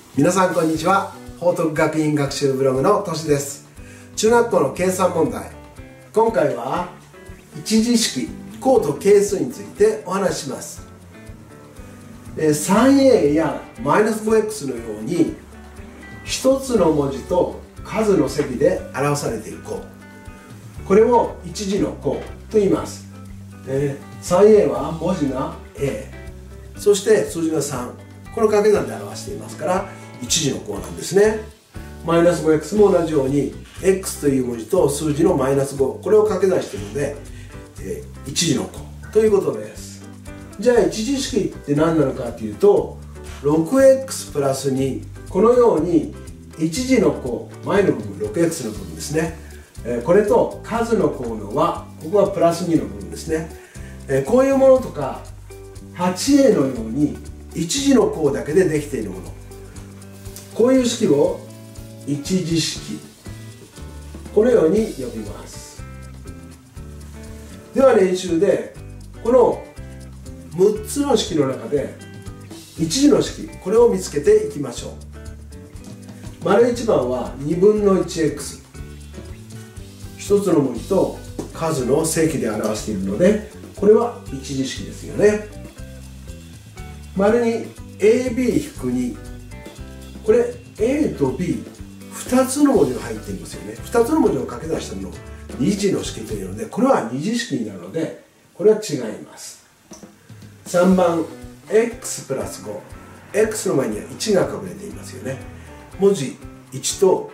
皆さんこんにちは。報徳学院学習ブログのとしです。中学校の計算問題、今回は一次式項と係数についてお話しします。3a や -5x のように一つの文字と数の積で表されている項、これを一次の項と言います。3a は文字が a、 そして数字が3、この掛け算で表していますから一次の項なんですね。-5x も同じように x という文字と数字の-5、これを掛け算しているので、一次の項ということです。じゃあ一次式って何なのかというと 6x プラス2、このように一次の項、前の部分 6x の部分ですね、これと数の項の和、ここはプラス2の部分ですね、こういうものとか 8a のように一次の項だけでできているもの、こういう式を一次式、このように呼びます。では練習でこの6つの式の中で一次の式、これを見つけていきましょう。1番は2分の 1x、 一つの文字と数の積で表しているのでこれは一次式ですよね。2 ab-2、 これ a と b2 つの文字が入っていますよね。2つの文字を掛け算したものを二次の式というので、これは二次式になるのでこれは違います。3番 x プラス5、 x の前には1が隠れていますよね。文字 x と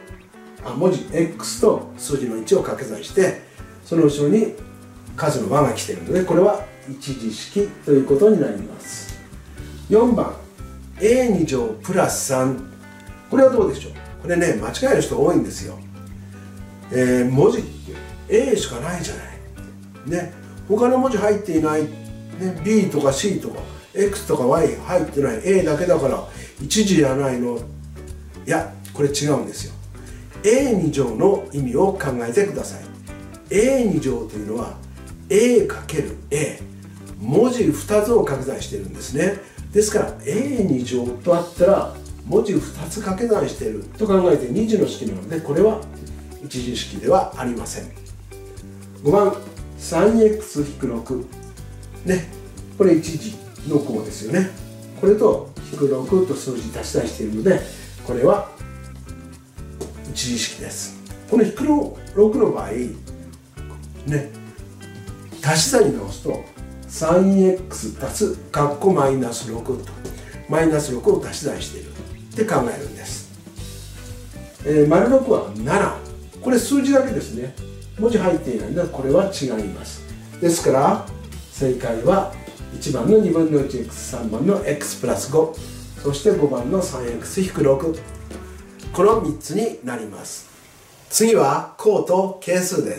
数字の1を掛け算してその後ろに数の和が来ているのでこれは一次式ということになります。4番 a2 乗プラス3、これはどうでしょう。これね、間違える人多いんですよ。文字って A しかないじゃないね。他の文字入っていない、ね、B とか C とか X とか Y 入ってない A だけだから一次じゃないの。いや、これ違うんですよ。A2 乗の意味を考えてください。A2 乗というのは A×A、 文字2つを掛け算しているんですね。ですから A2 乗とあったら文字2つ掛け算していると考えて二次の式なのでこれは一次式ではありません。5番 3x-6 ね、これ一次の項ですよね。これと-6と数字足し算しているのでこれは一次式です。この-6の場合ね、足し算に直すと 3x 足す括弧-6と-6を足し算しているって考えるんです。⑥は7、これ数字だけですね。文字入っていないのでこれは違います。ですから正解は1番の2分の 1x、 3番の x プラス5、そして5番の 3x-6、 この3つになります。次は項と係数です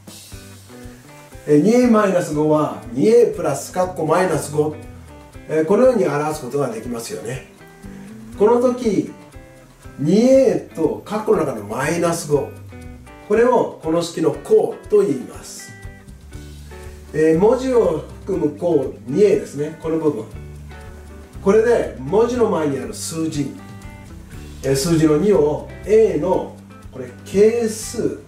。2a-5 は 2a プラス括弧-5、このように表すことができますよね。この時 2a と括弧の中の-5、これをこの式の項と言います。文字を含む項 2a ですね、この部分、これで文字の前にある数字、数字の2を a のこれ係数、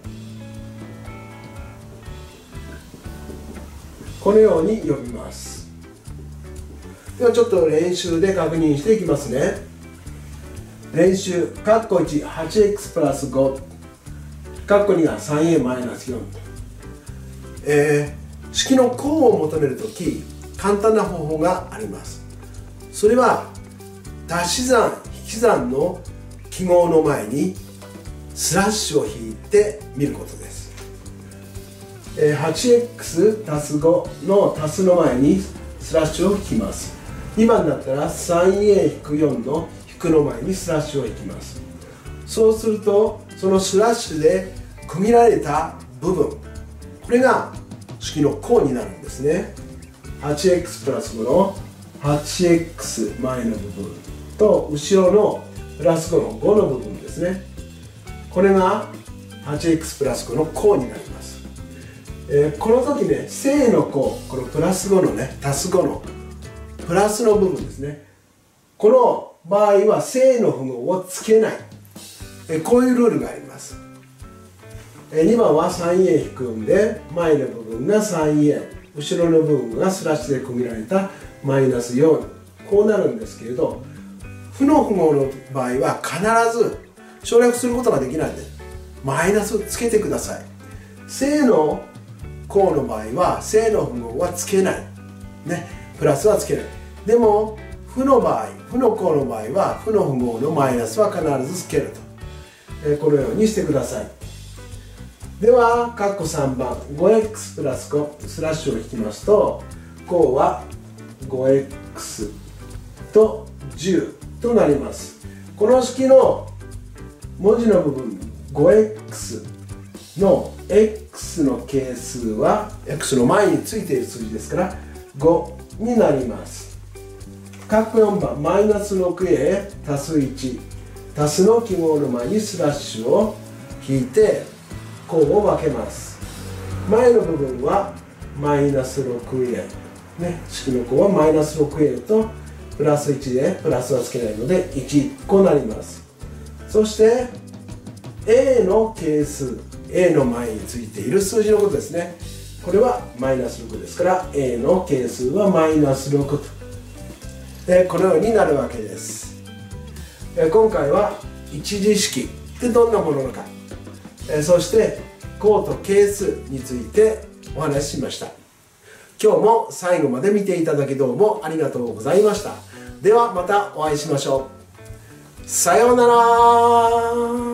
このように呼びます。ではちょっと練習で確認していきますね。練習括弧1 8x プラス5、括弧2が 3a-4、式の項を求めるとき簡単な方法があります。それは足し算引き算の記号の前にスラッシュを引いてみることです。8x 足す5の足すの前にスラッシュを引きます。2番だったら 3a-4 の引くの前にスラッシュを引きます。そうするとそのスラッシュで区切られた部分、これが式の項になるんですね。 8x プラス5の 8x 前の部分と後ろのプラス5の5の部分ですね。これが 8x プラス5の項になります。この時ね、正の項、このプラス5のね、足す5のプラスの部分ですね、この場合は正の符号をつけない。こういうルールがあります。2番は3円引くんで、前の部分が3円、後ろの部分がスラッシュで区切られたマイナス4、こうなるんですけれど、負の符号の場合は必ず省略することができないのでマイナスをつけてください。正の項の場合は正の符号はつけない、ね、プラスはつけない。でも負の場合、負の項の場合は負の符号のマイナスは必ずつけると、このようにしてください。では括弧3番 5x プラス5スラッシュを引きますと、項は 5x と10となります。この式の文字の部分 5x の x の係数は x の前についている数字ですから5になります。括弧4番マイナス 6a 足す1足すの記号の前にスラッシュを引いて項を分けます。前の部分はマイナス 6a、ね、式の項はマイナス 6a とプラス1でプラスはつけないので1個なります。そして a の係数、 a の前についている数字のことですね。これはマイナス6ですから a の係数はマイナス6と、このようになるわけです。今回は一次式ってどんなものなのか、そして項と係数についてお話ししました。今日も最後まで見ていただきどうもありがとうございました。ではまたお会いしましょう。さようなら。